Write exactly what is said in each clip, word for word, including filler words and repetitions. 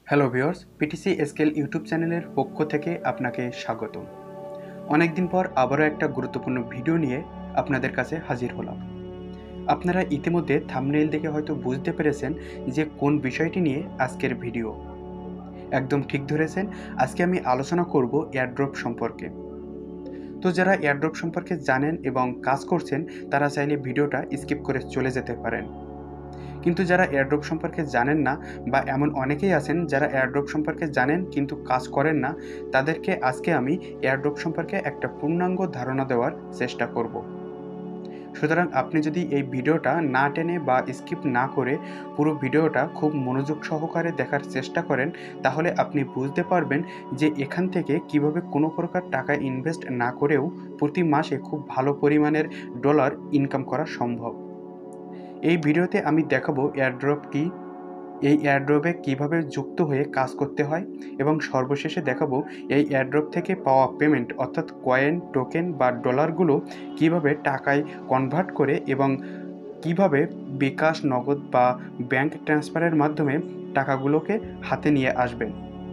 Hello viewers, PTC scale YouTube চ্যানেলের পক্ষ থেকে আপনাকে স্বাগত। অনেকদিন পর আবারও একটা গুরুত্বপূর্ণ ভিডিও নিয়ে আপনাদের কাছে হাজির হলাম। আপনারা ইতিমধ্যে থাম্বনেইল দেখে হয়তো বুঝতে পেরেছেন যে কোন বিষয়টি নিয়ে আজকের ভিডিও। একদম ঠিক ধরেছেন, আজকে আমি আলোচনা করব এয়ারড্রপ সম্পর্কে। তো যারা এয়ারড্রপ সম্পর্কে জানেন এবং কাজ করছেন তারা চাইলে ভিডিওটা স্কিপ করে চলে যেতে পারেন। কিন্তু যারা এয়ারড্রপ সম্পর্কে জানেন না বা এমন অনেকেই আছেন যারা এয়ারড্রপ সম্পর্কে জানেন কিন্তু কাজ করেন না, তাদেরকে আজকে আমি এয়ারড্রপ সম্পর্কে একটা পূর্ণাঙ্গ ধারণা দেওয়ার চেষ্টা করব। সুতরাং আপনি যদি এই ভিডিওটা না টেনে বা স্কিপ না করে পুরো ভিডিওটা খুব মনোযোগ সহকারে দেখার চেষ্টা করেন, তাহলে আপনি বুঝতে পারবেন যে এখান থেকে কিভাবে কোনো প্রকার টাকা ইনভেস্ট না করেও প্রতি মাসে খুব ভালো পরিমাণের ডলার ইনকাম করা সম্ভব। এই ভিডিওতে আমি দেখাবো এয়ারড্রপ কি, এই এয়ারড্রপে কিভাবে যুক্ত হয়ে কাজ করতে হয় এবং সর্বশেষে দেখাবো এই এয়ারড্রপ থেকে পাওয়া পেমেন্ট অর্থাৎ কয়েন, টোকেন বা ডলারগুলো কিভাবে টাকায় কনভার্ট করে এবং কিভাবে বিকাশ, নগদ বা ব্যাংক ট্রান্সফারের মাধ্যমে টাকাগুলোকে হাতে নিয়ে আসবেন।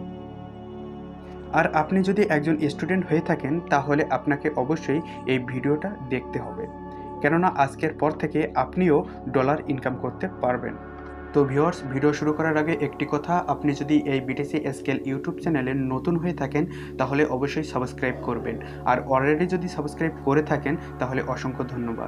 আর আপনি যদি একজন স্টুডেন্ট হয়ে থাকেন তাহলে আপনাকে অবশ্যই এই ভিডিওটা দেখতে হবে, কেননা আজকের পর থেকে আপনিও ডলার ইনকাম করতে পারবেন। তো ভিউয়ার্স, ভিডিও শুরু করার আগে একটি কথা, আপনি যদি এই বিটিসি স্কেল ইউটিউব চ্যানেলে নতুন হয়ে থাকেন তাহলে অবশ্যই সাবস্ক্রাইব করবেন, আর অলরেডি যদি সাবস্ক্রাইব করে থাকেন তাহলে অসংখ্য ধন্যবাদ।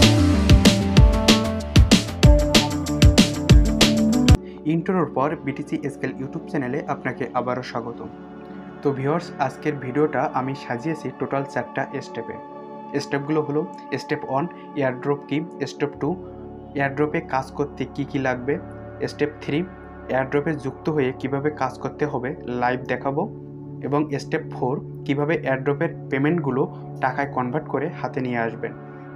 ইন্ট্রোর পর বিটিসি স্কেল ইউটিউব চ্যানেলে আপনাকে আবারও স্বাগত। তো ভিউয়ার্স, আজকের ভিডিওটা আমি সাজিয়েছি টোটাল চারটা স্টেপে। স্টেপগুলো হলো: স্টেপ ওয়ান, এয়ারড্রপ কি; স্টেপ টু, এয়ারড্রপে কাজ করতে কি কি লাগবে; স্টেপ থ্রি, এয়ারড্রপে যুক্ত হয়ে কিভাবে কাজ করতে হবে লাইভ দেখাবো; এবং স্টেপ ফোর, কিভাবে এয়ারড্রপের পেমেন্টগুলো টাকায় কনভার্ট করে হাতে নিয়ে আসবেন।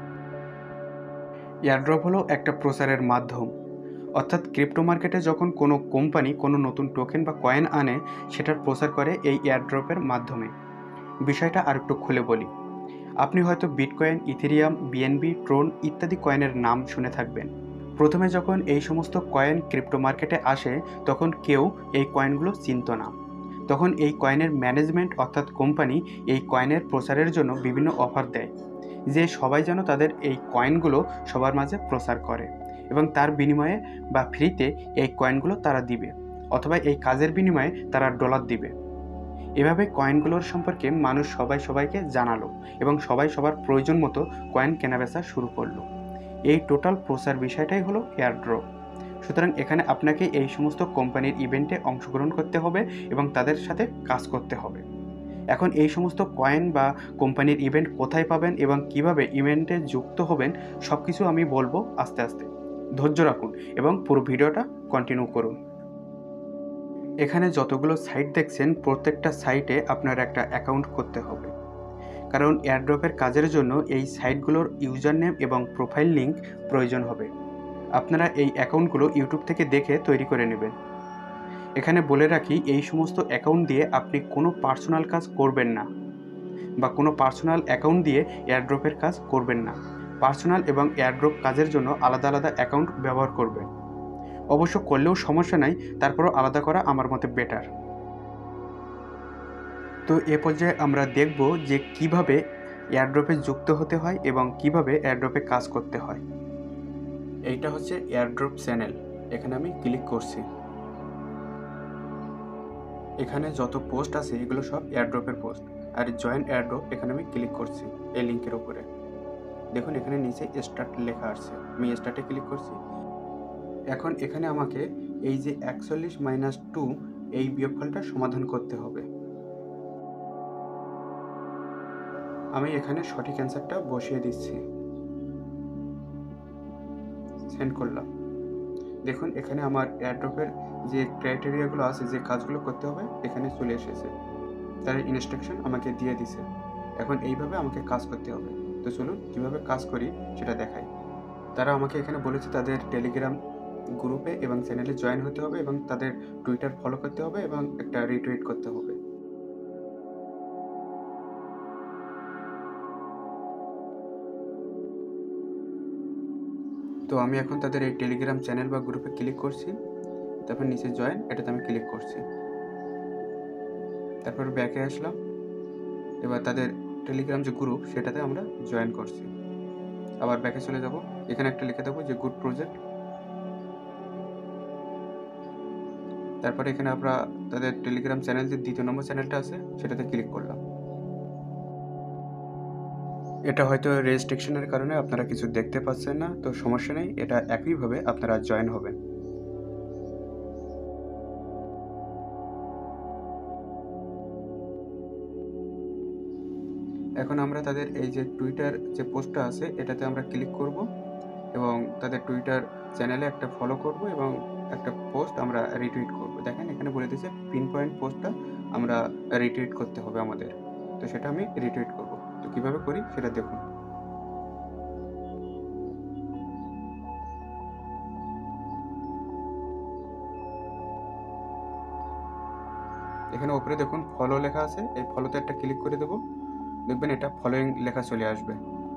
এয়ারড্রপ হলো একটা প্রচারের মাধ্যম, অর্থাৎ ক্রিপ্টো মার্কেটে যখন কোনো কোম্পানি কোনো নতুন টোকেন বা কয়েন আনে সেটার প্রচার করে এই এয়ারড্রপের মাধ্যমে। বিষয়টা আর একটু খুলে বলি। আপনি হয়তো বিটকয়েন, ইথেরিয়াম, বিএনবি, ট্রোন ইত্যাদি কয়েনের নাম শুনে থাকবেন। প্রথমে যখন এই সমস্ত কয়েন ক্রিপ্টো মার্কেটে আসে তখন কেউ এই কয়েনগুলো চিনত না। তখন এই কয়েনের ম্যানেজমেন্ট অর্থাৎ কোম্পানি এই কয়েনের প্রচারের জন্য বিভিন্ন অফার দেয়, যে সবাই যেন তাদের এই কয়েনগুলো সবার মাঝে প্রচার করে এবং তার বিনিময়ে বা ফ্রিতে এই কয়েনগুলো তারা দিবে, অথবা এই কাজের বিনিময়ে তারা ডলার দিবে। এভাবে কয়েনগুলোর সম্পর্কে মানুষ সবাই সবাইকে জানালো এবং সবাই সবার প্রয়োজন মতো কয়েন কেনাবেচা শুরু করলো। এই টোটাল প্রচার বিষয়টাই হলো এয়ারড্রপ। সুতরাং এখানে আপনাকে এই সমস্ত কোম্পানির ইভেন্টে অংশগ্রহণ করতে হবে এবং তাদের সাথে কাজ করতে হবে। এখন এই সমস্ত কয়েন বা কোম্পানির ইভেন্ট কোথায় পাবেন এবং কিভাবে ইভেন্টে যুক্ত হবেন সব কিছু আমি বলবো আস্তে আস্তে। ধৈর্য রাখুন এবং পুরো ভিডিওটা কন্টিনিউ করুন। এখানে যতগুলো সাইট দেখছেন প্রত্যেকটা সাইটে আপনার একটা অ্যাকাউন্ট করতে হবে, কারণ এয়ারড্রপের কাজের জন্য এই সাইটগুলোর ইউজার নেম এবং প্রোফাইল লিঙ্ক প্রয়োজন হবে। আপনারা এই অ্যাকাউন্টগুলো ইউটিউব থেকে দেখে তৈরি করে নেবেন। এখানে বলে রাখি, এই সমস্ত অ্যাকাউন্ট দিয়ে আপনি কোনো পার্সোনাল কাজ করবেন না বা কোনো পার্সোনাল অ্যাকাউন্ট দিয়ে এয়ারড্রপের কাজ করবেন না। পার্সোনাল এবং এয়ারড্রপ কাজের জন্য আলাদা আলাদা অ্যাকাউন্ট ব্যবহার করবেন। অবশ্য করলেও সমস্যা নাই, তারপরও আলাদা করা আমার মতে বেটার। তো এ পর্যায়ে আমরা দেখব যে কিভাবে এয়ারড্রপে যুক্ত হতে হয় এবং কিভাবে এয়ারড্রপে কাজ করতে হয়। এইটা হচ্ছে এয়ারড্রপ চ্যানেল, এখানে আমি ক্লিক করছি। এখানে যত পোস্ট আছে এগুলো সব এয়ারড্রপের পোস্ট, আর জয়েন এয়ারড্রপ এখানে আমি ক্লিক করছি এই লিঙ্কের উপরে। দেখুন এখানে নিচে স্টার্ট লেখা আসছে, আমি স্টার্টে ক্লিক করছি। এখন এখানে আমাকে এই যে একচল্লিশ মাইনাস টু এই বিয়োগফলটা সমাধান করতে হবে। আমি এখানে সঠিক অ্যান্সারটা বসিয়ে দিচ্ছি, সেন্ড করলাম। দেখুন এখানে আমার এয়ারড্রপের যে ক্রাইটেরিয়াগুলো আছে, যে কাজগুলো করতে হবে এখানে চলে এসেছে, তার ইনস্ট্রাকশন আমাকে দিয়ে দিছে। এখন এইভাবে আমাকে কাজ করতে হবে। তো চলুন কীভাবে কাজ করি সেটা দেখাই। তারা আমাকে এখানে বলেছে তাদের টেলিগ্রাম গ্রুপে এবং চ্যানেলে জয়েন হতে হবে এবং তাদের টুইটার ফলো করতে হবে এবং একটা রিটুইট করতে হবে। তো আমি এখন তাদের এই টেলিগ্রাম চ্যানেল বা গ্রুপে ক্লিক করছি। তারপর নিচে জয়েন, এটাতে আমি ক্লিক করছি। তারপর ব্যাকে আসলাম, এবার তাদের টেলিগ্রাম যে গ্রুপ সেটাতে আমরা জয়েন করছি। আবার ব্যাকে চলে যাব, এখানে একটা লিখে দেবো যে গুড প্রজেক্ট। তারপরে এখানে আমরা তাদের টেলিগ্রাম চ্যানেল যে দ্বিতীয় নম্বর চ্যানেলটা আছে সেটাতে ক্লিক করলাম। এটা হয়তো রেস্ট্রিকশনের কারণে আপনারা কিছু দেখতে পাচ্ছেন না, তো সমস্যা নেই, এটা একইভাবে আপনারা জয়েন হবেন। এখন আমরা তাদের এই যে টুইটার যে পোস্টটা আছে এটাতে আমরা ক্লিক করব এবং তাদের টুইটার চ্যানেলে একটা ফলো করব এবং একটা পোস্ট আমরা রিটুইট করব। দেখেন এখানে বলে দিয়েছে পিন পয়েন্ট পোস্টটা আমরা রিটুইট করতে হবে আমাদের, তো সেটা আমি রিটুইট করব। তো কিভাবে করি সেটা দেখুন। এখানে উপরে দেখুন ফলো লেখা আছে, এই ফলোতে একটা ক্লিক করে দেবো, দেখবেন এটা ফলোইং লেখা চলে আসবে।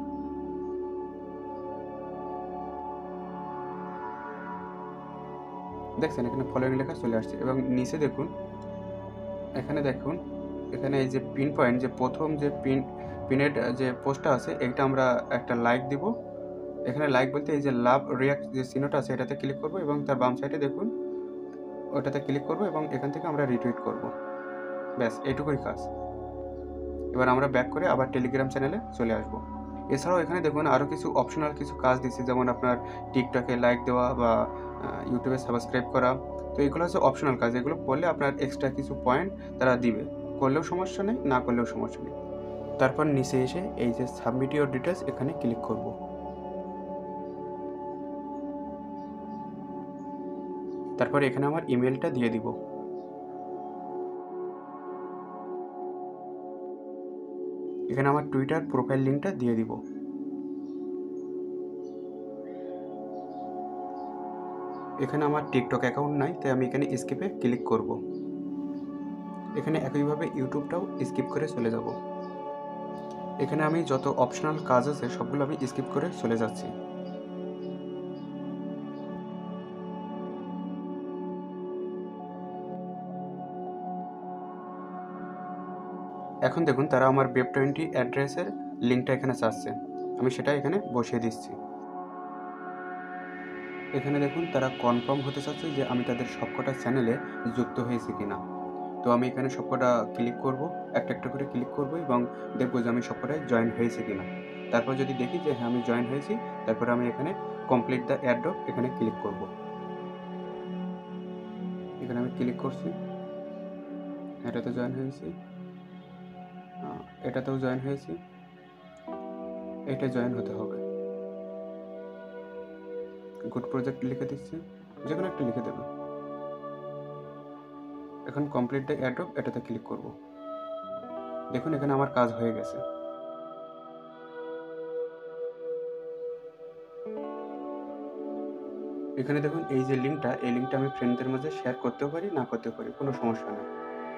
দেখছেন এখানে ফলোইং লেখা চলে আসছে এবং নিচে দেখুন, এখানে দেখুন এখানে এই যে পিন পয়েন্ট যে প্রথম যে পিন পিনের যে পোস্টটা আছে এইটা আমরা একটা লাইক দিব। এখানে লাইক বলতে এই যে লাভ রিয়াক্ট যে চিহ্নটা আছে এটাতে ক্লিক করব এবং তার বাম সাইডে দেখুন ওটাতে ক্লিক করব এবং এখান থেকে আমরা রিটুইট করব। ব্যাস এইটুকুই কাজ। এবার আমরা ব্যাক করে আবার টেলিগ্রাম চ্যানেলে চলে আসব। এছাড়াও এখানে দেখুন আরও কিছু অপশনাল কিছু কাজ দিচ্ছি, যেমন আপনার টিকটকে লাইক দেওয়া বা ইউটিউবে সাবস্ক্রাইব করা। তো এগুলো হচ্ছে অপশনাল কাজ, এগুলো করলে আপনার এক্সট্রা কিছু পয়েন্ট তারা দিবে, করলেও সমস্যা নেই, না করলেও সমস্যা নেই। তারপর নিচে এসে এই যে সাবমিট ইওর ডিটেলস এখানে ক্লিক করব। তারপর এখানে আমার ইমেলটা দিয়ে দিব। এখানে আমার টুইটার প্রোফাইল লিঙ্কটা দিয়ে দিব। এখানে আমার টিকটক অ্যাকাউন্ট নাই, তাই আমি এখানে স্কিপে ক্লিক করব। এখানে একইভাবে ইউটিউবটাও স্কিপ করে চলে যাব। এখানে আমি যত অপশনাল কাজ আছে সবগুলো আমি স্কিপ করে চলে যাচ্ছি। এখন দেখুন তারা আমার ওয়েব টোয়েন্টি অ্যাড্রেসের লিঙ্কটা এখানে চাচ্ছে, আমি সেটা এখানে বসিয়ে দিচ্ছি। এখানে দেখুন তারা কনফার্ম হতে চাচ্ছে যে আমি তাদের সবকটা চ্যানেলে যুক্ত হয়েছি কিনা। তো আমি এখানে সবকটা ক্লিক করব, একটা একটা করে ক্লিক করব এবং দেখব যে আমি সবকটায় জয়েন হয়েছি কিনা। তারপর যদি দেখি যে হ্যাঁ আমি জয়েন হয়েছি, তারপরে আমি এখানে কমপ্লিট দ্য এয়ারড্রপ এখানে ক্লিক করব। এখানে আমি ক্লিক করছি, এটাতে জয়েন হয়েছি, এটাতেও জয়েন হয়েছি, এটা জয়েন হতে হবে। গুড প্রজেক্ট লিখে দিচ্ছি, যে কোনো একটা লিখে দেবো। এখন কমপ্লিট দ্য এয়ারড্রপ এটাতে ক্লিক করব। দেখুন এখানে আমার কাজ হয়ে গেছে। এখানে দেখুন এই যে লিঙ্কটা, এই লিঙ্কটা আমি ফ্রেন্ডদের মাঝে শেয়ার করতেও পারি, না করতেও পারি, কোনো সমস্যা নেই।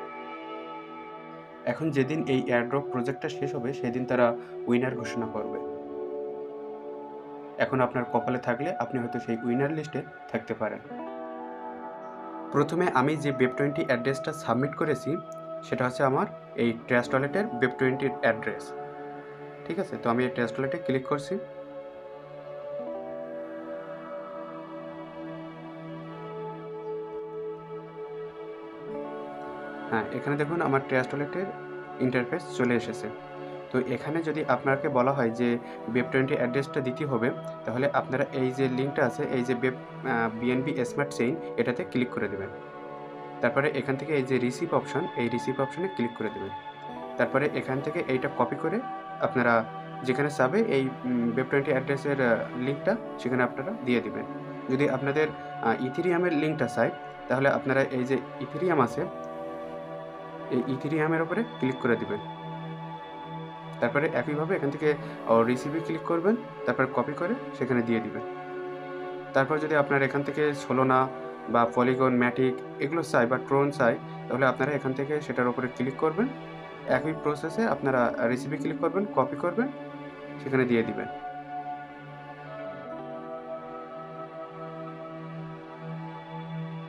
এখন যেদিন এই এয়ারড্রপ প্রজেক্টটা শেষ হবে সেদিন তারা উইনার ঘোষণা করবে। এখন আপনার কপালে থাকলে আপনি হয়তো সেই উইনার লিস্টে থাকতে পারেন। প্রথমে আমি যে ওয়েব টোয়েন্টি অ্যাড্রেসটা সাবমিট করেছি সেটা হচ্ছে আমার এই ট্রাস্ট ওয়ালেটের ওয়েব টোয়েন্টির অ্যাড্রেস। ঠিক আছে, তো আমি এই ট্রাস্ট ওয়ালেটে ক্লিক করছি। হ্যাঁ, এখানে দেখুন আমার ট্রাস্ট ওয়ালেটের ইন্টারফেস চলে এসেছে। তো এখানে যদি আপনাকে বলা হয় যে ওয়েব টোয়েন্টি অ্যাড্রেসটা দিতে হবে, তাহলে আপনারা এই যে লিঙ্কটা আছে এই যে ওয়েব বিএনবি স্মার্ট চেইন এটাতে ক্লিক করে দেবেন। তারপরে এখান থেকে এই যে রিসিভ অপশন, এই রিসিভ অপশনে ক্লিক করে দেবেন। তারপরে এখান থেকে এইটা কপি করে আপনারা যেখানে চাবে এই ওয়েব টোয়েন্টি অ্যাড্রেসের লিঙ্কটা সেখানে আপনারা দিয়ে দিবেন। যদি আপনাদের ইথেরিয়ামের লিঙ্কটা চাই তাহলে আপনারা এই যে ইথেরিয়াম আছে এই ইথেরিয়ামের উপরে ক্লিক করে দিবেন। তারপরে একইভাবে এখান থেকে রিসিভে ক্লিক করবেন, তারপর কপি করে সেখানে দিয়ে দিবেন। তারপর যদি আপনার এখান থেকে সোলোনা বা পলিগন ম্যাটিক এগুলো চাই বা ট্রোন চাই, তাহলে আপনারা এখান থেকে সেটার উপরে ক্লিক করবেন। একই প্রসেসে আপনারা রিসিভে ক্লিক করবেন, কপি করবেন, সেখানে দিয়ে দিবেন।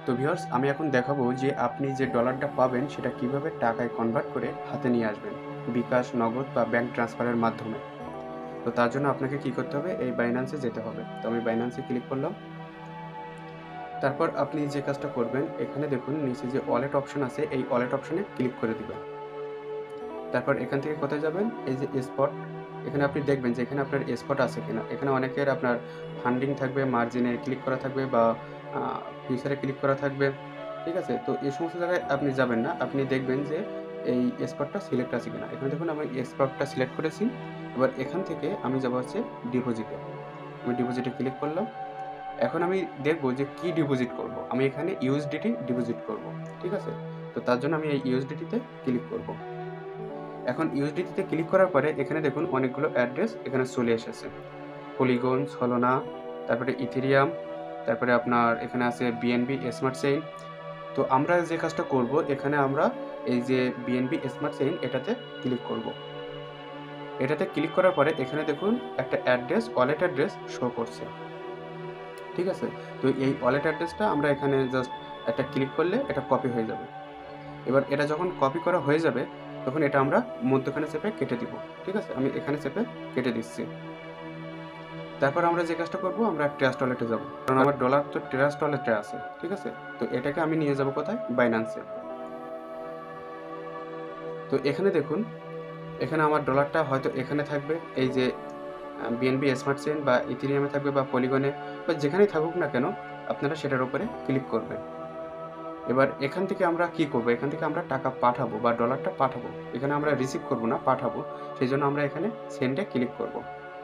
তো ভিউয়ার্স, আমি এখন দেখাবো যে আপনি যে ডলারটা পাবেন সেটা কিভাবে টাকায় কনভার্ট করে হাতে নিয়ে আসবেন, বিকাশ, নগদ বা ব্যাংক ট্রান্সফারের মাধ্যমে। তো তার জন্য আপনাকে কি করতে হবে, এই বাইন্যান্সে যেতে হবে। তো আমি বাইন্যান্সে ক্লিক করলাম। তারপর আপনি যে কাজটা করবেন, এখানে দেখুন নিচে যে ওয়ালেট অপশন আছে, এই ওয়ালেট অপশনে ক্লিক করে দিবেন। তারপর এখান থেকে কোথায় যাবেন, এই যে স্পট, এখানে আপনি দেখবেন যে এখানে আপনার স্পট আছে কিনা। এখানে অনেকের আপনার ফান্ডিং থাকবে, মার্জিনে ক্লিক করা থাকবে বা ফিউচারে ক্লিক করা থাকবে, ঠিক আছে। তো এই সমস্ত জায়গায় আপনি যাবেন না, আপনি দেখবেন যে এই স্পটটা সিলেক্ট আছে কিনা। এখানে দেখুন আমি স্পটটা সিলেক্ট করেছি। এবার এখান থেকে আমি যাবো হচ্ছে ডিপোজিটে। আমি ডিপোজিটে ক্লিক করলাম। এখন আমি দেখবো যে কি ডিপোজিট করব। আমি এখানে ইউএসডিটি ডিপোজিট করব, ঠিক আছে। তো তার জন্য আমি এই ইউএসডিটিতে ক্লিক করব। এখন ইউএসডিটিতে ক্লিক করার পরে এখানে দেখুন অনেকগুলো অ্যাড্রেস এখানে চলে এসেছে। পলিগন, সলোনা, তারপরে ইথেরিয়াম, তারপরে আপনার এখানে আছে বিএনবি স্মার্ট চেইন। তো আমরা যে কাজটা করব, এখানে আমরা এই যে বিএনবি স্মার্ট চেইন এটাতে ক্লিক করব। এটাতে ক্লিক করার পরে এখানে দেখুন একটা অ্যাড্রেস, ওয়ালেট অ্যাড্রেস শো করছে, ঠিক আছে। তো এই ওয়ালেট অ্যাড্রেসটা আমরা এখানে জাস্ট একটা ক্লিক করলে এটা কপি হয়ে যাবে। এবার এটা যখন কপি করা হয়ে যাবে তখন এটা আমরা মধ্যখানে চেপে কেটে দিব, ঠিক আছে। আমি এখানে চেপে কেটে দিচ্ছি। তারপর আমরা যে কাজটা করব, আমরা ট্রাস্ট ওয়ালেটে যাব, কারণ আমার ডলার তো ট্রাস্ট ওয়ালেটে আছে, ঠিক আছে। তো এটাকে আমি নিয়ে যাব কোথায়, বাইন্যান্সে। তো এখানে দেখুন, এখানে আমার ডলারটা হয়তো এখানে থাকবে, এই যে বিএনবি স্মার্ট চেইন বা ইথেরিয়ামে থাকবে বা পলিগনে বা যেখানেই থাকুক না কেন, আপনারা সেটার উপরে ক্লিক করবেন। এবার এখান থেকে আমরা কি করব, এখান থেকে আমরা টাকা পাঠাবো বা ডলারটা পাঠাবো। এখানে আমরা রিসিভ করব না, পাঠাবো। সেই জন্য আমরা এখানে সেন্ডে ক্লিক করব।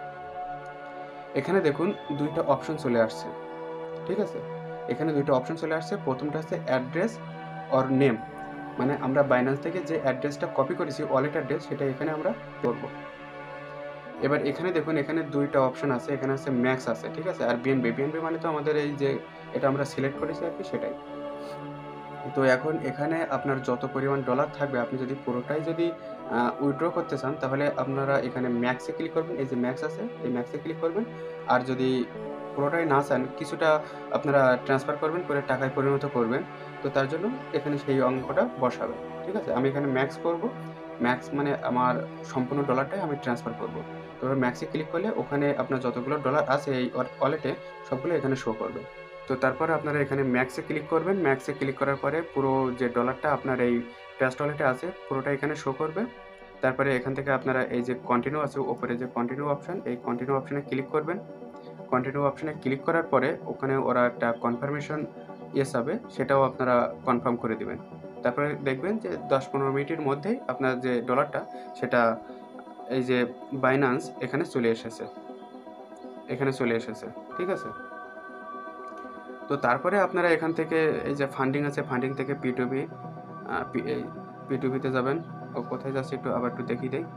এখানে দেখুন দুইটা অপশন চলে আসছে, ঠিক আছে। এখানে দুইটা অপশন চলে আসছে। প্রথমটা হচ্ছে অ্যাড্রেস অর নেম, মানে আমরা বাইন্যান্স থেকে যে অ্যাড্রেসটা কপি করেছি, ওয়ালেট অ্যাড্রেস, সেটা এখানে আমরা করব। এবার এখানে দেখুন এখানে দুইটা অপশন আছে, এখানে আছে ম্যাক্স আছে, ঠিক আছে, আর বিএনবি। বিএনবি মানে তো আমাদের এই যে এটা আমরা সিলেক্ট করেছি আর কি, সেটাই। তো এখন এখানে আপনার যত পরিমাণ ডলার থাকবে, আপনি যদি পুরোটাই যদি উইথড্র করতে চান, তাহলে আপনারা এখানে ম্যাক্সে ক্লিক করবেন। এই যে ম্যাক্স আছে, এই ম্যাক্সে ক্লিক করবেন। আর যদি পুরোটাই না চান, কিছুটা আপনারা ট্রান্সফার করবেন, করে টাকায় পরিণত করবেন, তো তার জন্য এখানে সেই অঙ্কটা বসাবেন, ঠিক আছে। আমি এখানে ম্যাক্স করব। ম্যাক্স মানে আমার সম্পূর্ণ ডলারটাই আমি ট্রান্সফার করব। তো ম্যাক্সে ক্লিক করলে ওখানে আপনার যতগুলো ডলার আছে এই ওয়ালেটে, সবগুলো এখানে শো করবে। তো তারপরে আপনারা এখানে ম্যাক্সে ক্লিক করবেন। ম্যাক্সে ক্লিক করার পরে পুরো যে ডলারটা আপনার এই ট্রাস্ট ওয়ালেটে আছে, পুরোটা এখানে শো করবে। তারপরে এখান থেকে আপনারা এই যে কন্টিনিউ আছে, উপরে যে কন্টিনিউ অপশন, এই কন্টিনিউ অপশনে ক্লিক করবেন। কন্টিনিউ অপশনে ক্লিক করার পরে ওখানে ওরা একটা কনফার্মেশন ইয়েস হবে, সেটাও আপনারা কনফার্ম করে দিবেন। তারপরে দেখবেন যে দশ পনেরো মিনিটের মধ্যেই আপনার যে ডলারটা, সেটা এই যে বাইন্যান্স এখানে চলে এসেছে, এখানে চলে এসেছে, ঠিক আছে। তো তারপরে আপনারা এখান থেকে এই যে ফান্ডিং আছে, ফান্ডিং থেকে P to B, P to বিতে যাবেন। ও কোথায় যাচ্ছে একটু আবার একটু দেখিয়ে দেই।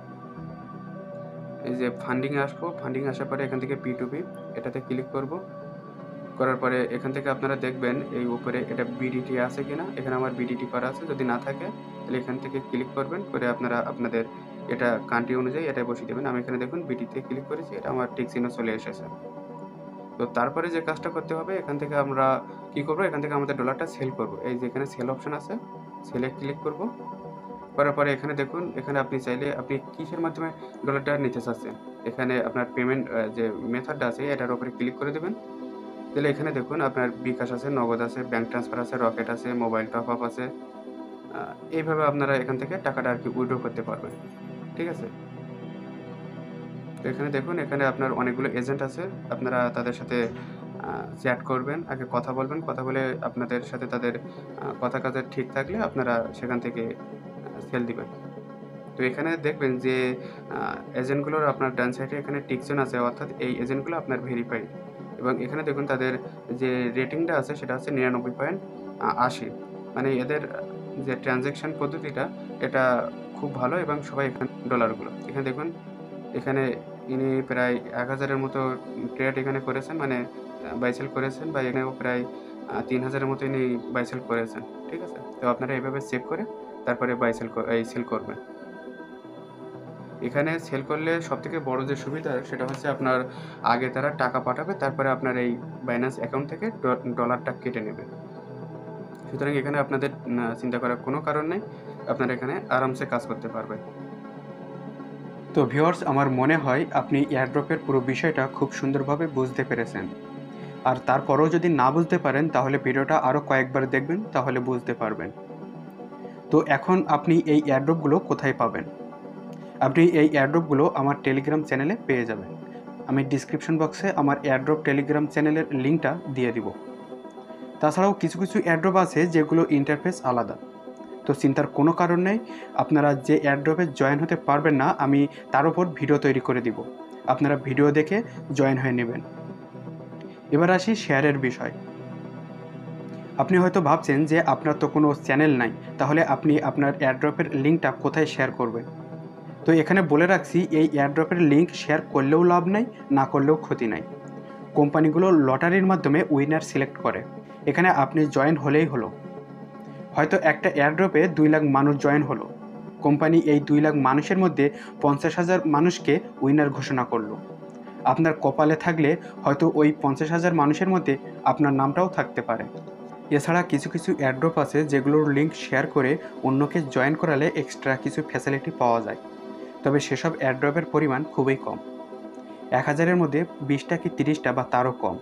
এই যে ফান্ডিংয়ে আসবো, ফান্ডিং আসার পরে এখান থেকে পি টু বি এটাতে ক্লিক করব। করার পরে এখান থেকে আপনারা দেখবেন এই উপরে এটা বিডিটি আছে কিনা। এখানে আমার বিডিটি করা আছে, যদি না থাকে তাহলে এখান থেকে ক্লিক করবেন, করে আপনারা আপনাদের এটা কান্ট্রি অনুযায়ী এটা বসিয়ে দেবেন। আমি এখানে দেখুন বিডিতে ক্লিক করেছি, এটা আমার টিক চিহ্ন চলে এসেছে। তো তারপরে যে কাজটা করতে হবে, এখান থেকে আমরা কি করব, এখান থেকে আমাদের ডলারটা সেল করব। এই যে এখানে সেল অপশন আছে, সেলে ক্লিক করব। করার পরে এখানে দেখুন, এখানে আপনি চাইলে আপনি কিসের মাধ্যমে ডলারটা নিতে চাচ্ছেন, এখানে আপনার পেমেন্ট যে মেথডটা আছে এটার উপরে ক্লিক করে দেবেন। তাহলে এখানে দেখুন আপনার বিকাশ আছে, নগদ আছে, ব্যাংক ট্রান্সফার আছে, রকেট আছে, মোবাইল টপ আপ আছে। এইভাবে আপনারা এখান থেকে টাকাটা আর কি উইথড্র করতে পারবেন, ঠিক আছে। তো এখানে দেখুন এখানে আপনার অনেকগুলো এজেন্ট আছে, আপনারা তাদের সাথে চ্যাট করবেন, আগে কথা বলবেন। কথা বলে আপনাদের সাথে তাদের কথা কাজে ঠিক থাকলে আপনারা সেখান থেকে সেল দিবেন। তো এখানে দেখবেন যে এজেন্টগুলোর আপনার ডান সাইডে এখানে টিকচিহ্ন আছে, অর্থাৎ এই এজেন্টগুলো আপনার ভেরিফাইড। এবং এখানে দেখুন তাদের যে রেটিংটা আছে সেটা হচ্ছে নিরানব্বই পয়েন্ট আশি, মানে এদের যে ট্রানজ্যাকশন পদ্ধতিটা এটা খুব ভালো এবং সবাই এখানে ডলারগুলো এখানে দেখুন, এখানে ইনি প্রায় এক হাজারের মতো ট্রেড এখানে করেছেন, মানে বাইসেল করেছেন, বা এখানেও প্রায় তিন হাজারের মতো ইনি বাইসেল করেছেন, ঠিক আছে। তো আপনারা এইভাবে চেক করে তারপরে বাইসেল এই সেল করবেন। এখানে সেল করলে সবথেকে বড় যে সুবিধা সেটা হচ্ছে আপনার আগে তারা টাকা পাঠাবে, তারপরে আপনার এই বাইন্যান্স অ্যাকাউন্ট থেকে ডলারটা কেটে নেবে। সুতরাং এখানে আপনাদের চিন্তা করার কোনো কারণ নেই, আপনারা এখানে আরামসে কাজ করতে পারবেন। তো ভিউয়ার্স, আমার মনে হয় আপনি এয়ারড্রপের পুরো বিষয়টা খুব সুন্দরভাবে বুঝতে পেরেছেন। আর তারপরেও যদি না বুঝতে পারেন তাহলে ভিডিওটা আরও কয়েকবার দেখবেন, তাহলে বুঝতে পারবেন। তো এখন আপনি এই এয়ারড্রপগুলো কোথায় পাবেন? আপনি এই এয়ারড্রপগুলো আমার টেলিগ্রাম চ্যানেলে পেয়ে যাবেন। আমি ডিসক্রিপশন বক্সে আমার এয়ারড্রপ টেলিগ্রাম চ্যানেলের লিঙ্কটা দিয়ে দিব। তাছাড়াও কিছু কিছু এয়ারড্রপ আছে যেগুলো ইন্টারফেস আলাদা, তো চিন্তার কোনো কারণ নেই। আপনারা যে এয়ারড্রপে জয়েন হতে পারবেন না, আমি তার উপর ভিডিও তৈরি করে দিব, আপনারা ভিডিও দেখে জয়েন হয়ে নেবেন। এবার আসি শেয়ারের বিষয়। আপনি হয়তো ভাবছেন যে আপনার তো কোনো চ্যানেল নাই, তাহলে আপনি আপনার এয়ারড্রপের লিঙ্কটা কোথায় শেয়ার করবেন? তো এখানে বলে রাখছি, এই এয়ারড্রপের লিঙ্ক শেয়ার করলেও লাভ নাই, না করলেও ক্ষতি নাই। কোম্পানিগুলো লটারির মাধ্যমে উইনার সিলেক্ট করে, এখানে আপনি জয়েন হলেই হলো। হয়তো একটা এয়ারড্রপে দুই লাখ মানুষ জয়েন হলো, কোম্পানি এই দুই লাখ মানুষের মধ্যে পঞ্চাশ হাজার মানুষকে উইনার ঘোষণা করলো। আপনার কপালে থাকলে হয়তো ওই পঞ্চাশ হাজার মানুষের মধ্যে আপনার নামটাও থাকতে পারে। এছাড়া কিছু কিছু এয়ারড্রপ আছে যেগুলোর লিঙ্ক শেয়ার করে অন্যকে জয়েন করালে এক্সট্রা কিছু ফ্যাসিলিটি পাওয়া যায়, তবে সেসব এয়ারড্রপের পরিমাণ খুবই কম, এক হাজারের মধ্যে বিশটা কি তিরিশটা বা তারও কম।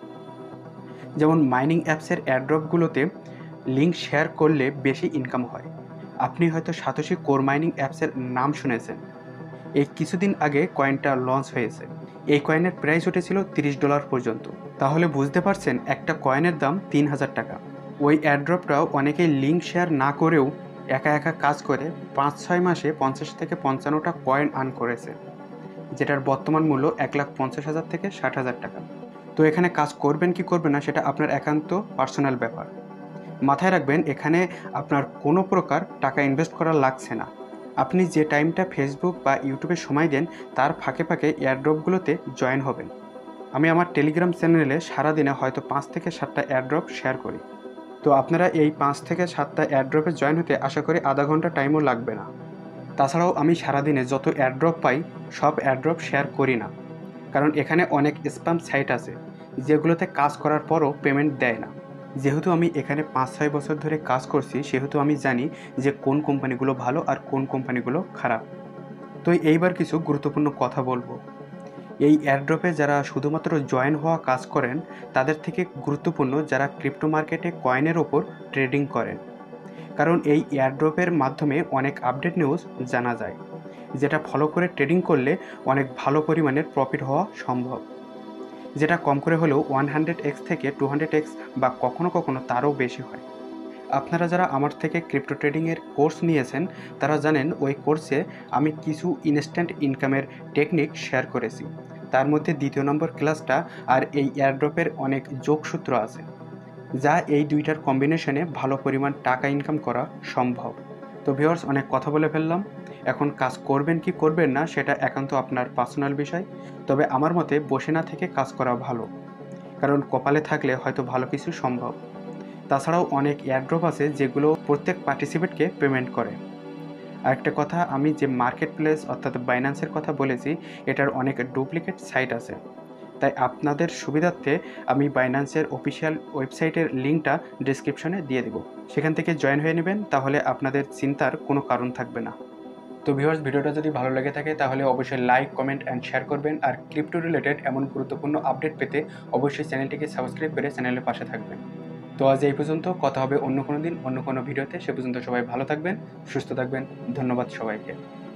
যেমন মাইনিং অ্যাপসের এয়ারড্রপগুলোতে লিঙ্ক শেয়ার করলে বেশি ইনকাম হয়। আপনি হয়তো সাতোশি কোর মাইনিং অ্যাপসের নাম শুনেছেন, এই কিছুদিন আগে কয়েনটা লঞ্চ হয়েছে। এই কয়েনের প্রাইস উঠেছিল তিরিশ ডলার পর্যন্ত, তাহলে বুঝতে পারছেন একটা কয়েনের দাম তিন হাজার টাকা। ওই এয়ারড্রপটাও অনেকেই লিঙ্ক শেয়ার না করেও একা একা কাজ করে পাঁচ ছয় মাসে পঞ্চাশ থেকে পঞ্চান্নটা কয়েন আর্ন করেছে, যেটার বর্তমান মূল্য এক লাখ পঞ্চাশ হাজার থেকে ষাট হাজার টাকা। তো এখানে কাজ করবেন কি করবেন না সেটা আপনার একান্ত পার্সোনাল ব্যাপার। মাথায় রাখবেন, এখানে আপনার কোনো প্রকার টাকা ইনভেস্ট করা লাগছে না। আপনি যে টাইমটা ফেসবুক বা ইউটিউবে সময় দেন তার ফাঁকে ফাঁকে এয়ারড্রপগুলোতে জয়েন হবেন। আমি আমার টেলিগ্রাম চ্যানেলে সারাদিনে হয়তো পাঁচ থেকে সাতটা এয়ারড্রপ শেয়ার করি, তো আপনারা এই পাঁচ থেকে সাতটা এয়ারড্রপে জয়েন হতে আশা করি আধা ঘন্টা টাইমও লাগবে না। তাছাড়াও আমি সারাদিনে যত এয়ারড্রপ পাই সব এয়ারড্রপ শেয়ার করি না, কারণ এখানে অনেক স্প্যাম সাইট আছে যেগুলোতে কাজ করার পরও পেমেন্ট দেয় না। যেহেতু আমি এখানে পাঁচ ছয় বছর ধরে কাজ করছি, সেহেতু আমি জানি যে কোন কোম্পানিগুলো ভালো আর কোন কোম্পানিগুলো খারাপ। তো এইবার কিছু গুরুত্বপূর্ণ কথা বলবো। এই এয়ারড্রপে যারা শুধুমাত্র জয়েন হওয়া কাজ করেন তাদের থেকে গুরুত্বপূর্ণ যারা ক্রিপ্টো মার্কেটে কয়েনের ওপর ট্রেডিং করেন, কারণ এই এয়ারড্রপের মাধ্যমে অনেক আপডেট নিউজ জানা যায়, যেটা ফলো করে ট্রেডিং করলে অনেক ভালো পরিমাণের প্রফিট হওয়া সম্ভব, যেটা কম করে হলেও ওয়ান হান্ড্রেড এক্স থেকে টু হান্ড্রেড এক্স বা কখনো কখনো তারও বেশি হয়। আপনারা যারা আমার থেকে ক্রিপ্টো ট্রেডিংয়ের কোর্স নিয়েছেন তারা জানেন ওই কোর্সে আমি কিছু ইনস্ট্যান্ট ইনকামের টেকনিক শেয়ার করেছি, তার মধ্যে দ্বিতীয় নম্বর ক্লাসটা আর এই এয়ারড্রপের অনেক যোগসূত্র আছে, যা এই দুইটার কম্বিনেশনে ভালো পরিমাণ টাকা ইনকাম করা সম্ভব। তো ভিউয়ার্স, অনেক কথা বলে ফেললাম, এখন কাজ করবেন কি করবেন না সেটা একান্ত আপনার পার্সোনাল বিষয়, তবে আমার মতে বসে না থেকে কাজ করা ভালো, কারণ কপালে থাকলে হয়তো ভালো কিছু সম্ভব। তাছাড়াও অনেক এয়ারড্রপ আছে যেগুলো প্রত্যেক পার্টিসিপেটকে পেমেন্ট করে। আরেকটা কথা, আমি যে মার্কেট প্লেস অর্থাৎ বাইন্যান্সের কথা বলেছি এটার অনেক ডুপ্লিকেট সাইট আছে, তাই আপনাদের সুবিধার্থে আমি বাইন্যান্সের অফিসিয়াল ওয়েবসাইটের লিঙ্কটা ডিসক্রিপশনে দিয়ে দেবো, সেখান থেকে জয়েন হয়ে নেবেন, তাহলে আপনাদের চিন্তার কোনো কারণ থাকবে না। তো ভিউয়ার্স, ভিডিওটা যদি ভালো লেগে থাকে তাহলে অবশ্যই লাইক, কমেন্ট অ্যান্ড শেয়ার করবেন, আর ক্রিপ্টো রিলেটেড এমন গুরুত্বপূর্ণ আপডেট পেতে অবশ্যই চ্যানেলটিকে সাবস্ক্রাইব করে চ্যানেলের পাশে থাকবেন। তো আজ এই পর্যন্ত, কথা হবে অন্য কোনো দিন অন্য কোনো ভিডিওতে। সে পর্যন্ত সবাই ভালো থাকবেন, সুস্থ থাকবেন। ধন্যবাদ সবাইকে।